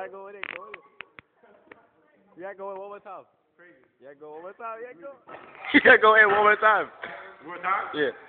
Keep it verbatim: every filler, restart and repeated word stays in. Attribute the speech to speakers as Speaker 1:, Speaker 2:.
Speaker 1: gotta go with it. Go with it. You gotta go in one more time. Crazy. You gotta go one more time. You gotta go. You gotta go in one more time.
Speaker 2: One more time?
Speaker 1: Yeah.